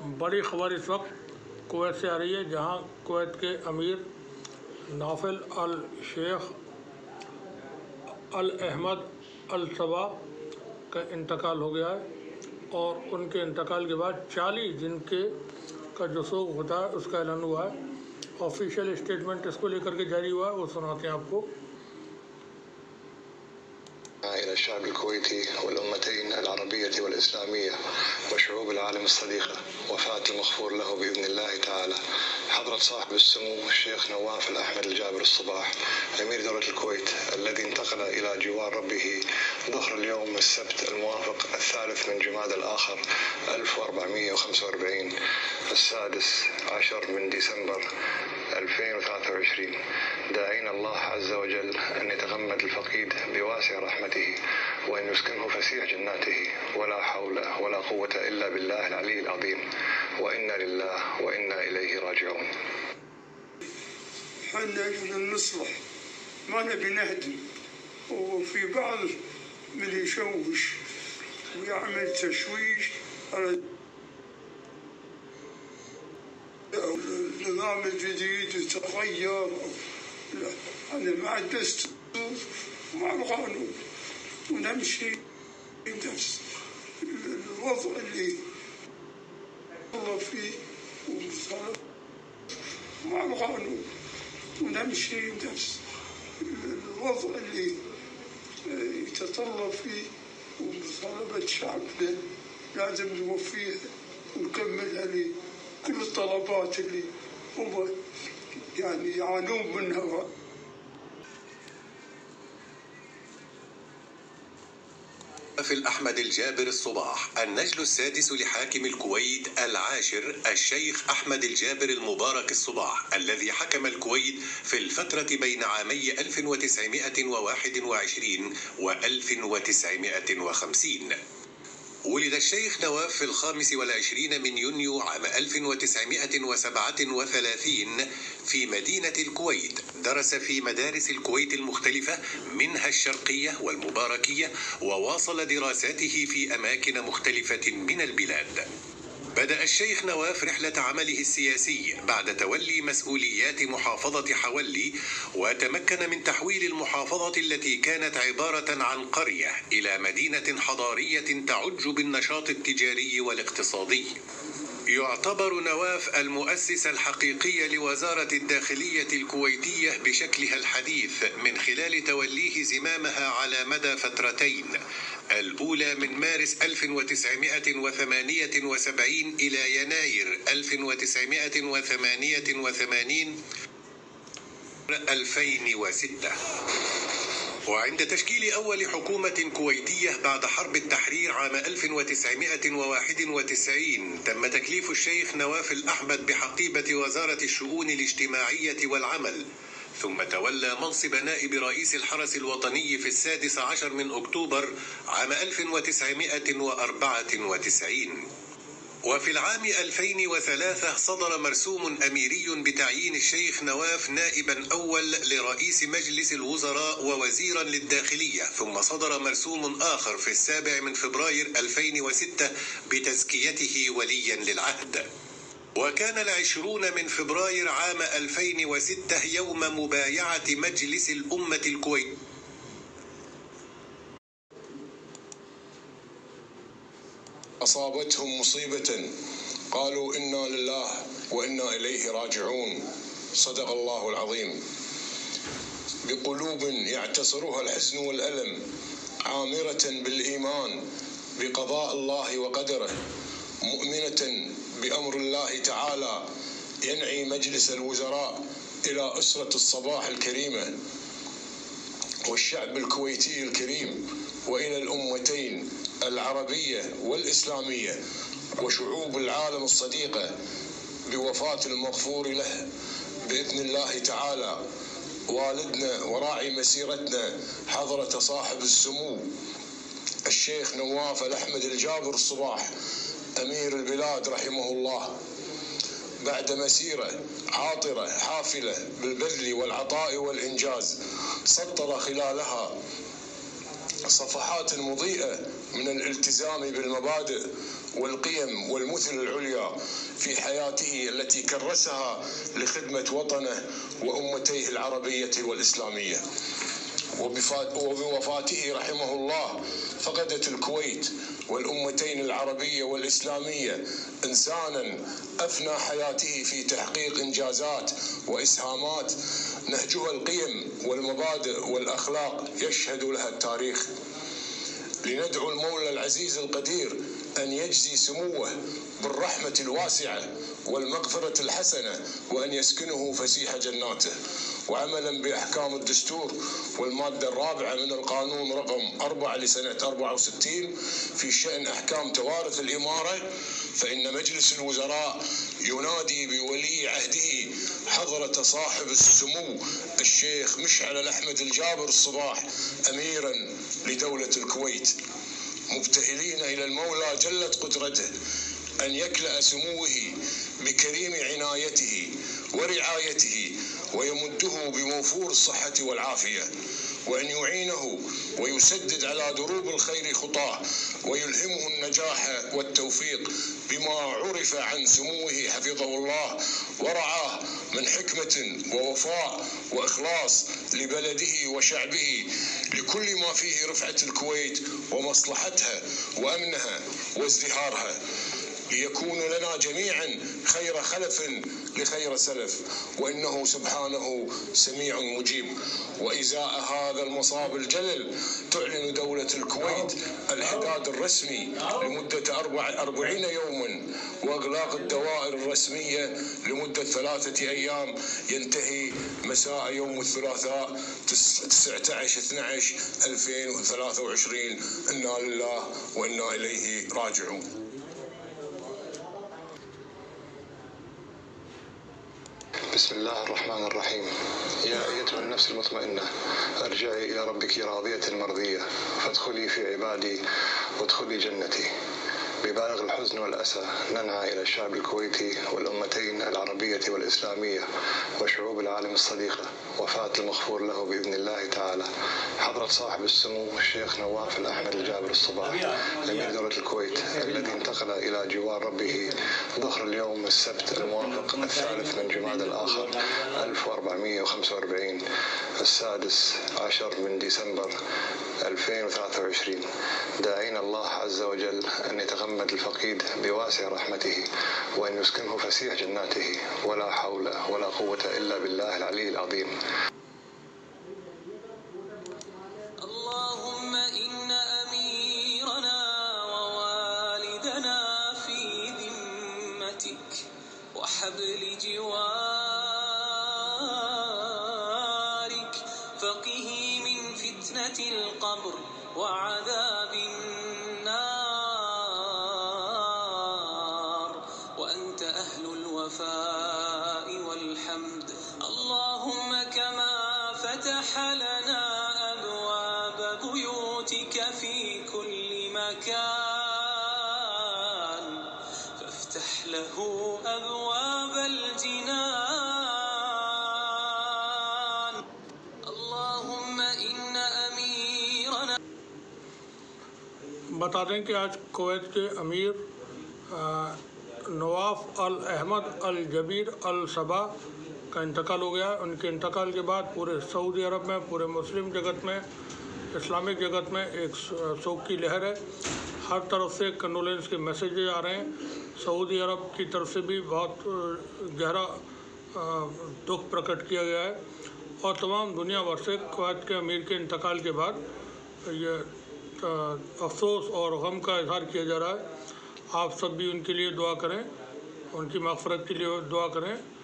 बड़ी खबर इस वक्त कुवैत से आ रही है, जहां कुवैत के अमीर नाफिल अल शेख अल अहमद अल सबा का इंतकाल हो गया है और उनके इंतकाल के बाद 40 दिन का जो शोक होता है उसका ऐलान हुआ है। ऑफिशियल स्टेटमेंट इसको लेकर के जारी हुआ है, वो सुनाते हैं आपको। إلى الشعب الكويتي والأمتين العربية والإسلامية وشعوب العالم الصديقة وفاة المغفور له بإذن الله تعالى حضرة صاحب السمو الشيخ نواف الأحمد الجابر الصباح أمير دولة الكويت الذي انتقل إلى جوار ربه ظهر اليوم السبت الموافق 3 من جماد الآخر 1445 16 من ديسمبر 2023 داعين الله عز وجل أن يتغمد الفقيد بواسع رحمته وأن يسكنه فسيح جناته ولا حول ولا قوة إلا بالله العلي العظيم وإنا لله وإنا إليه راجعون. حنا نصلح ما نبي نهدم، وفي بعض من يشوش ويعمل تشويش على النظام الجديد يتغير. أنا مع الدستور ومع القانون ونمشي نفس الوضع اللي الله فيه مع القانون ونمشي نفس الوضع اللي يتطلب فيه ومطالبة شعبنا لازم نوفيها ونكملها لكل الطلبات اللي هم يعني يعانون منها. في الأحمد الجابر الصباح النجل السادس لحاكم الكويت العاشر الشيخ أحمد الجابر المبارك الصباح الذي حكم الكويت في الفترة بين عامي 1921 و 1950. ولد الشيخ نواف في 25 من يونيو عام 1937 في مدينة الكويت. درس في مدارس الكويت المختلفة منها الشرقية والمباركية، وواصل دراساته في أماكن مختلفة من البلاد. بدأ الشيخ نواف رحلة عمله السياسي بعد تولي مسؤوليات محافظة حولي، وتمكن من تحويل المحافظة التي كانت عبارة عن قرية إلى مدينة حضارية تعج بالنشاط التجاري والاقتصادي. يعتبر نواف المؤسس الحقيقي لوزارة الداخلية الكويتية بشكلها الحديث من خلال توليه زمامها على مدى فترتين، الأولى من مارس 1978 إلى يناير 1988 2006. وعند تشكيل أول حكومة كويتية بعد حرب التحرير عام 1991 تم تكليف الشيخ نواف الأحمد بحقيبة وزارة الشؤون الاجتماعية والعمل، ثم تولى منصب نائب رئيس الحرس الوطني في 16 من أكتوبر عام 1994. وفي العام 2003 صدر مرسوم أميري بتعيين الشيخ نواف نائبا أول لرئيس مجلس الوزراء ووزيرا للداخلية، ثم صدر مرسوم آخر في 7 من فبراير 2006 بتزكيته وليا للعهد. وكان 20 من فبراير عام 2006 يوم مبايعة مجلس الأمة الكويت. أصابتهم مصيبة قالوا إنا لله وإنا إليه راجعون، صدق الله العظيم. بقلوب يعتصرها الحزن والألم عامرة بالإيمان بقضاء الله وقدره، مؤمنة بأمر الله تعالى، ينعي مجلس الوزراء إلى أسرة الصباح الكريمة والشعب الكويتي الكريم، وإلى الأمتين العربية والإسلامية وشعوب العالم الصديقة بوفاة المغفور له بإذن الله تعالى والدنا وراعي مسيرتنا حضرة صاحب السمو الشيخ نواف الأحمد الجابر الصباح أمير البلاد رحمه الله، بعد مسيرة عاطرة حافلة بالبذل والعطاء والإنجاز، سطر خلالها صفحات مضيئة من الالتزام بالمبادئ والقيم والمثل العليا في حياته التي كرسها لخدمة وطنه وأمتيه العربية والإسلامية. وبوفاته رحمه الله فقدت الكويت والأمتين العربية والإسلامية إنسانا أفنى حياته في تحقيق إنجازات وإسهامات نهجها القيم والمبادئ والأخلاق يشهد لها التاريخ. لندعو المولى العزيز القدير أن يجزي سموه بالرحمة الواسعة والمغفرة الحسنة، وأن يسكنه فسيح جناته. وعملا بأحكام الدستور والمادة الرابعة من القانون رقم 4 لسنة 64 في شأن أحكام توارث الإمارة، فإن مجلس الوزراء ينادي بولي عهده حضرة صاحب السمو الشيخ مشعل الأحمد الجابر الصباح أميرا لدولة الكويت، مبتهلين إلى المولى جلت قدرته أن يكلأ سموه بكريم عنايته ورعايته ويمده بموفور الصحة والعافية، وأن يعينه ويسدد على دروب الخير خطاه ويلهمه النجاح والتوفيق بما عرف عن سموه حفظه الله ورعاه من حكمة ووفاء وإخلاص لبلده وشعبه لكل ما فيه رفعة الكويت ومصلحتها وأمنها وازدهارها، ليكون لنا جميعا خير خلف لخير سلف، وإنه سبحانه سميع مجيب. وإزاء هذا المصاب الجلل تعلن دولة الكويت الحداد الرسمي لمدة 40 يوما وإغلاق الدوائر الرسمية لمدة 3 أيام ينتهي مساء يوم الثلاثاء 19/12/2023. إنا لله وإنا إليه راجعون. بسم الله الرحمن الرحيم. يا أيتها النفس المطمئنة ارجعي إلى ربك راضية مرضية فادخلي في عبادي وادخلي جنتي. ببالغ الحزن والأسى ننعى إلى الشعب الكويتي والأمتين العربية والإسلامية وشعوب العالم الصديقة وفاة المغفور له بإذن الله تعالى حضرة صاحب السمو الشيخ نواف الأحمد الجابر الصباح أمير دولة الكويت، الذي انتقل إلى جوار ربه ظهر اليوم السبت الموافق 3 من جمادى الآخر 1445 16 من ديسمبر 2023، داعين الله عز وجل أن يتغمد الفقيد بواسع رحمته وأن يسكنه فسيح جناته، ولا حول ولا قوة إلا بالله العلي العظيم. اللهم إن أميرنا ووالدنا في ذمتك وحبل جوارك، فقه من فتنة القبر وعذاب النار، وأنت أهل الوفاء والحمد. اللهم كما فتح لنا أبواب بيوتك في كل مكان فافتح له أبواب الجنان. اللهم إن أميرنا बता दें कि आज कुवैत के अमीर नवाफ अल अहमद अल जबीर अल सबा का इंतकाल हो गया। उनके इंतकाल के बाद पूरे सऊदी अरब में, पूरे मुस्लिम जगत में, इस्लामिक जगत में एक शोक की लहर है। हर तरफ से कंडोलेंस के मैसेजेस आ रहे हैं। सऊदी अरब की तरफ से भी बहुत गहरा दुख प्रकट किया गया है और तमाम दुनिया भर से कुवैत के अमीर के इंतकाल के बाद ये अफसोस और गम का इजहार किया जा रहा है। आप सब भी उनके लिए दुआ करें, उनकी मग़फ़िरत के लिए दुआ करें।